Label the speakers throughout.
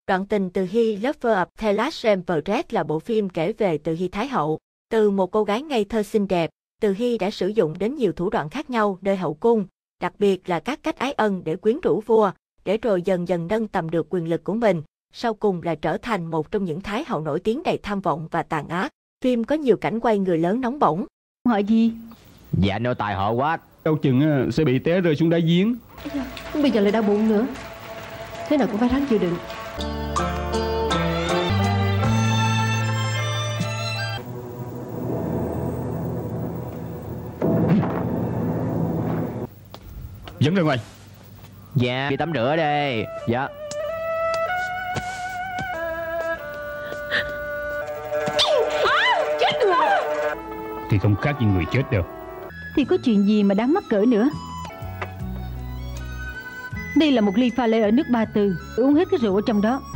Speaker 1: Đoạn tình Từ Hy Lover of the Last Empress là bộ phim kể về Từ Hy Thái hậu. Từ một cô gái ngây thơ xinh đẹp, Từ Hy đã sử dụng đến nhiều thủ đoạn khác nhau nơi hậu cung, đặc biệt là các cách ái ân để quyến rũ vua, để rồi dần dần nâng tầm được quyền lực của mình, sau cùng là trở thành một trong những thái hậu nổi tiếng đầy tham vọng và tàn ác. Phim có nhiều cảnh quay người lớn nóng bỏng.
Speaker 2: Họ gì?
Speaker 3: Dạ nô tài họ quá.
Speaker 4: Đâu chừng sẽ bị té rơi xuống đáy giếng.
Speaker 2: Bây giờ lại đau bụng nữa. Thế nào cũng phải ráng chịu đựng.
Speaker 4: Dẫn ra ngoài.
Speaker 3: Dạ, đi tắm rửa đây. Dạ.
Speaker 2: Chết rồi.
Speaker 4: Thì không khác như người chết đâu.
Speaker 2: Thì có chuyện gì mà đáng mắc cỡ nữa. Đây là một ly pha lê ở nước Ba Tư. Uống hết cái rượu ở trong đó.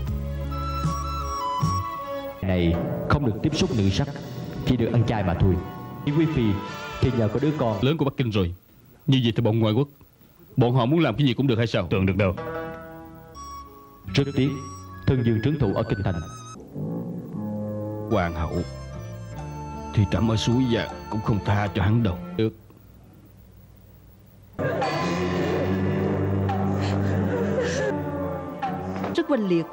Speaker 3: Này không được tiếp xúc nữ sắc, chỉ được ăn chay mà thôi. Quý phi thì nhờ có đứa con
Speaker 4: lớn của Bắc Kinh rồi. Như vậy thì bọn ngoại quốc, bọn họ muốn làm cái gì cũng được hay sao? Tưởng được đâu.
Speaker 3: Rất tiếc thân dương trấn thủ ở kinh thành.
Speaker 4: Hoàng hậu thì trẫm ở suối Vàng cũng không tha cho hắn đâu. Được.
Speaker 2: Rất oanh liệt.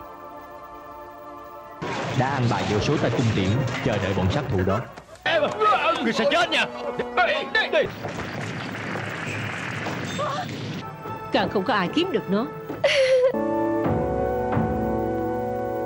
Speaker 3: Đã ăn bài vô số tay cung tiễn, chờ đợi bọn sát thủ đó.
Speaker 4: Người sẽ chết nha.
Speaker 2: Càng không có ai kiếm được nó.